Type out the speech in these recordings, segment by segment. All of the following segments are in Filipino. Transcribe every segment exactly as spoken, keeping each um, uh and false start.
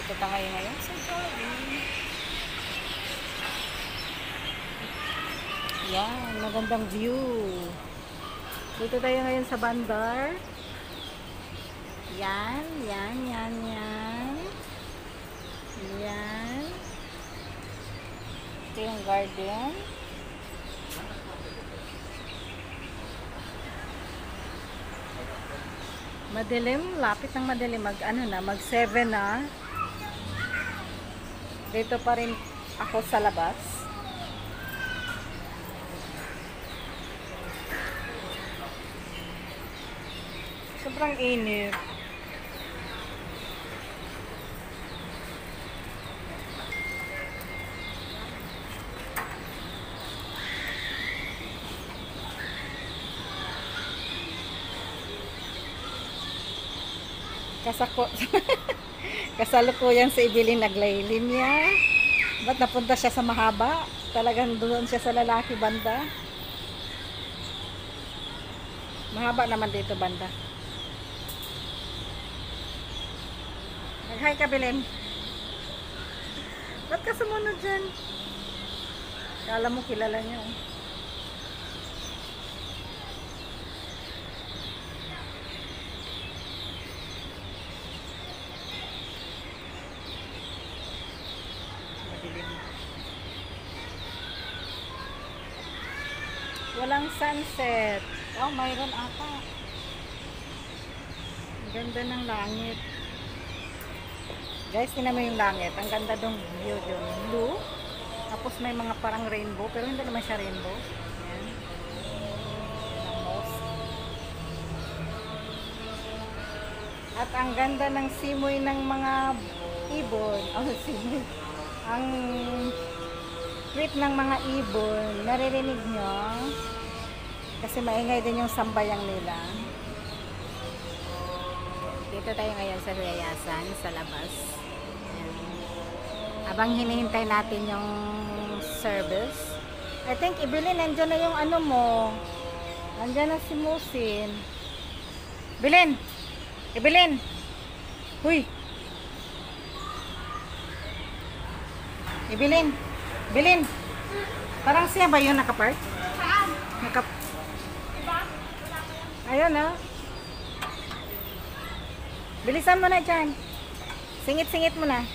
Dito tayo ngayon sa Jollibee. Yan, magandang view. Dito tayo ngayon sa Bandar. Yan, yan, yan, yan. Yan. Ito yung garden. Madilim, lapit ng madilim. Mag, ano na, mag seven na. Dito pa rin ako sa labas. Sobrang init. Kasako kasalukuyan si Evelyn naglaylim niya. Ba't napunta siya sa mahaba? Talagang doon siya sa lalaki banda. Mahaba naman dito banda. Mag-hi ka, Belen. Ba't ka sumunod dyan? Kala mo kilala niya. Eh. Walang sunset. Oh, mayroon ata. Ang ganda ng langit. Guys, tingnan mo yung langit. Ang ganda dong view dun. Blue. Tapos may mga parang rainbow. Pero hindi naman siya rainbow. Ayan. Ang most. At ang ganda ng simoy ng mga ibon. Oh, simoy. Ang tweet ng mga ibon. Naririnig nyo? Kasi maingay din yung sambayang nila. Dito tayo ngayon sa Yayasan, sa labas. Ayan. Habang hinihintay natin yung service. I think, Evelyn, nandyan na yung ano mo. Nandyan na si Musin. Evelyn! Evelyn! Huy! Evelyn! Evelyn! Parang siya ba yun nakapark? Nakapark. Ayun, no? Bilisan mo na dyan. Singit-singit mo na.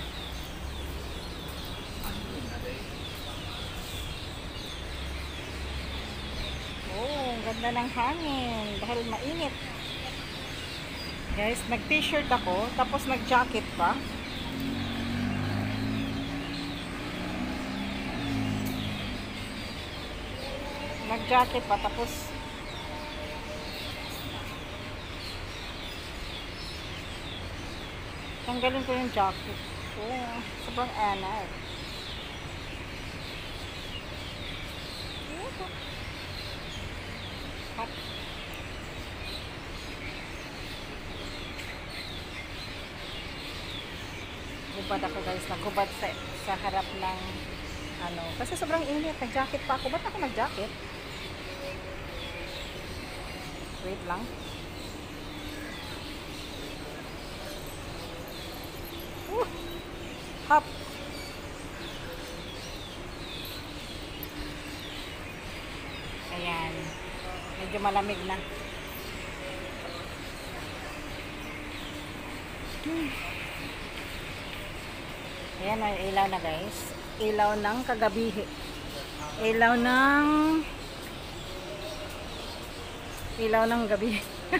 Oh, ganda ng hangin. Dahil mainit. Guys, nag-t-shirt ako. Tapos nag-jacket pa. Nag-jacket pa. Tapos tanggalin ko yung jacket. Oh, sobrang anay. Hot. Gubad ako guys. Nagubad sa, sa harap ng ano. Kasi sobrang init. Nag-jacket pa ako. Ba't ako nag-jacket? Wait lang. Uh, hop. Ayan. Medyo malamig na. Hmm. Ayan, may ilaw na guys. Ilaw ng kagabi. Ilaw ng ilaw ng gabi.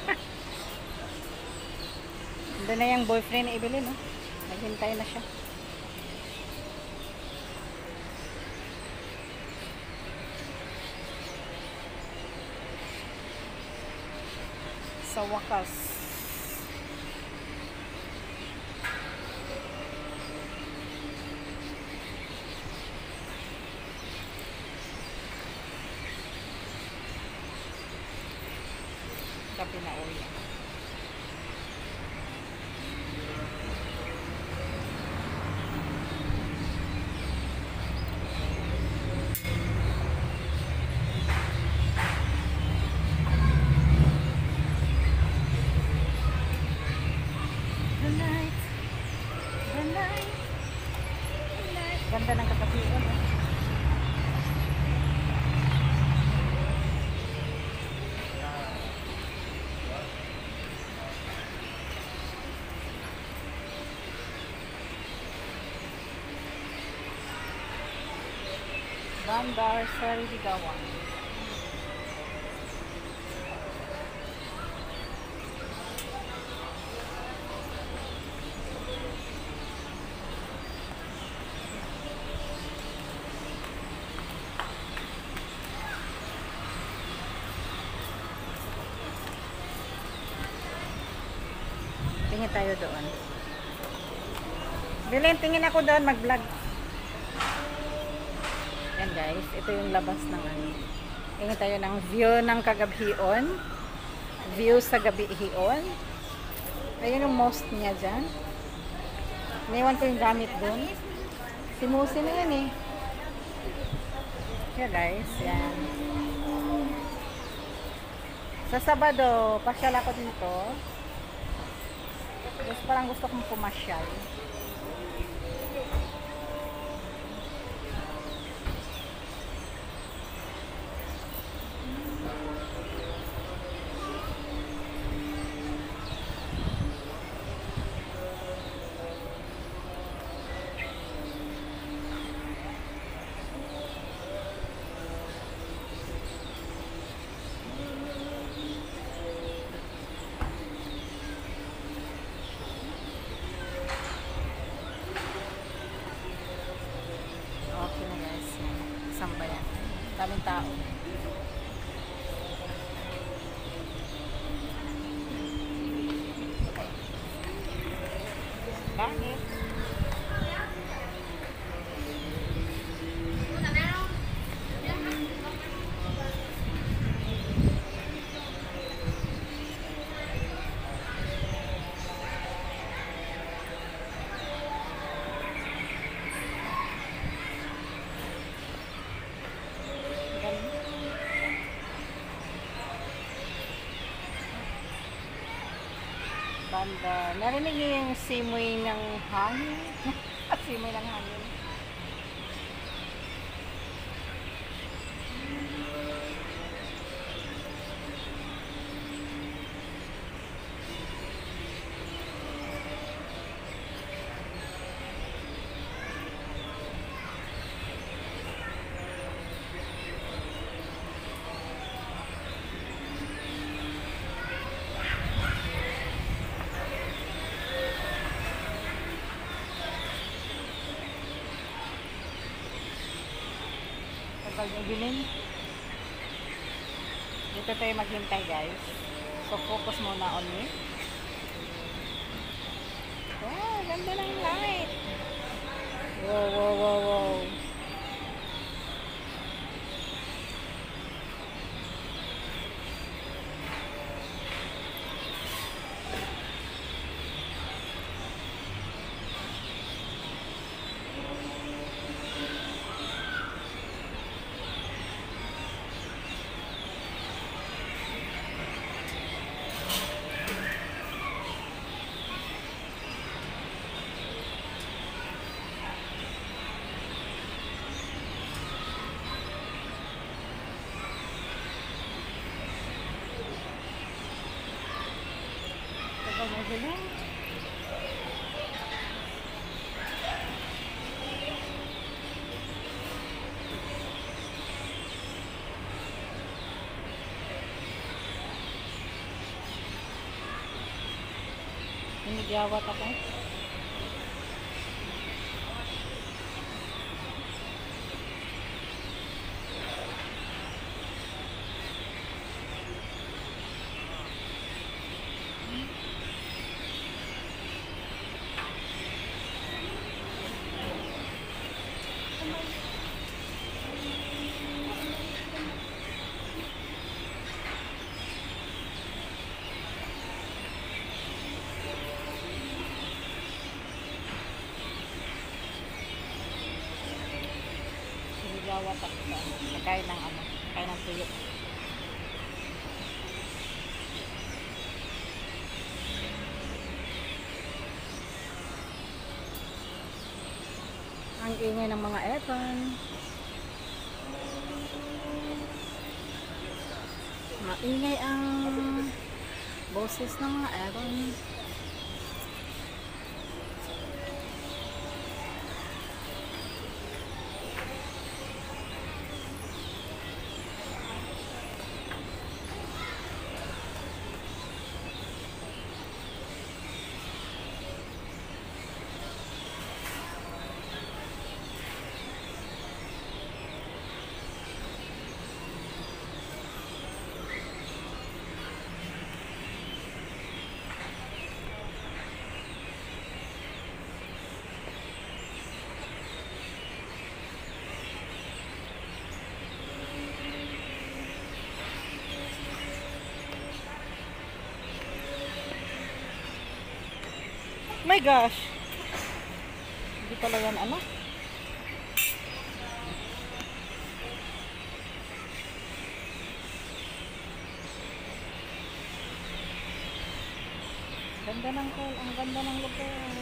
Doon na yung boyfriend ni Evelyn, no? Naghintay na siya. Sa wakas. Gabi na uwi. Ganda ng kakapiyon. Eh. Bandar Seri Begawan. Tingin tayo doon. Bilin, tingin ako doon mag-vlog. Yan guys, ito yung labas ng ano. Tingin tayo ng view ng kagabihion. View sa gabihion. Ayun yung most niya dyan. Iniwan ko yung gamit doon. Si Musi na yan eh. Kaya guys, yan. Sa Sabado, pasyal ako dito. Tapos parang gusto kong pumasyal. Sambayan. Daming tao. Okay. Bakit? Banda. Narinig niyo yung simoy ng hangin? Simoy ng hangin. Pag ibilin, dito tayo maghintay guys. So focus muna on me. Wow, ganda ng light. Wow, wow, wow, wow. Magaling. Nagawat ako. Nagawat ako sa nakain ng ano, kain ng tuyo. Ang ingay ng mga aircon. Maingay ang boses ng mga aircon. My gosh. Hindi pala yan ano. Ganda ng call. Ang ganda ng lugar.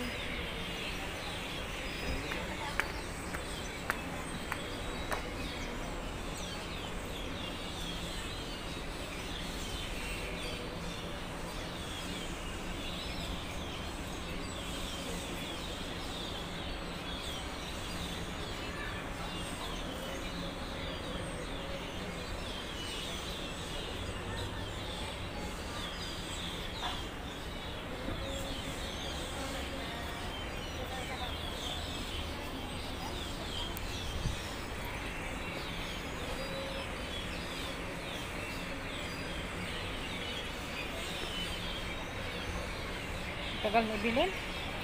Tagal na ibilin.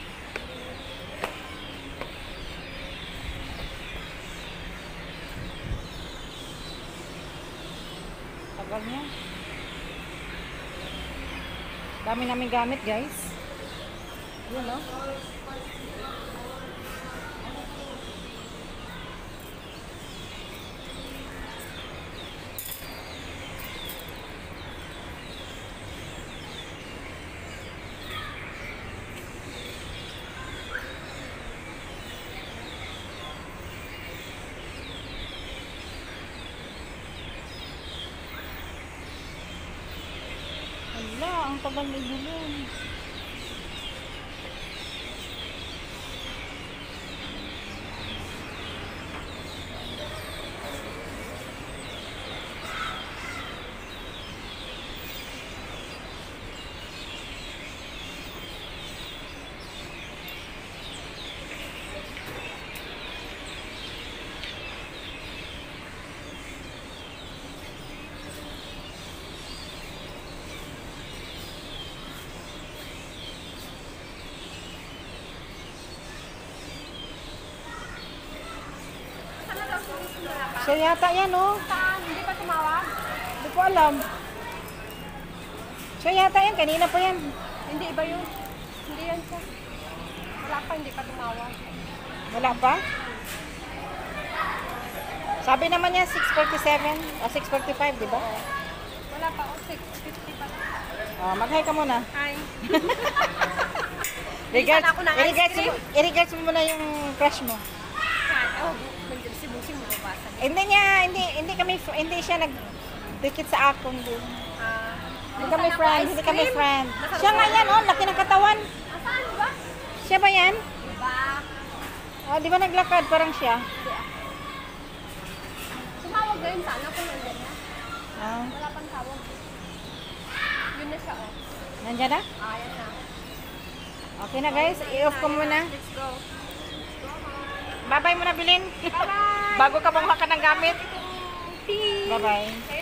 Tagal niya. Dami namin gamit, guys. Yun, no? Wala, ang tagal na ibilin. Siya yata yan, oh. Saan? Hindi pa tumawag? Hindi ko alam. Siya yata yan. Kanina pa yan. Hindi, iba yun. Hindi yan siya. Wala pa, hindi pa tumawag. Wala pa? Sabi naman niya six forty-seven o six forty-five, di ba? Wala pa, oh, six fifty pa. Oh, mag-hi ka muna. Hi. Regards, Bilisan ako ng ice i-regards, cream. mo, i-regards mo muna yung crush mo. Oh, nandiyan si Busi mo nabasa. Hindi niya, hindi hindi kami fr- hindi siya nag-dikit sa akong din. Ah, Hindi kami friend, hindi kami friend. Nasarap Siya nga ako. yan, oh, laki ng katawan. Asaan ba? Siya ba yan? Diba? Oh, di ba naglakad parang siya? Tumawag na yun sana kung nandiyan na. Ah, Wala pang tawag. Yun na siya, oh. nandiyan na? Ah, yan na. Okay na guys, i-off ko muna. Let's go. Bye-bye muna, Bilin. Bye-bye! Bago ka bumaka ng gamit. Peace! Bye-bye.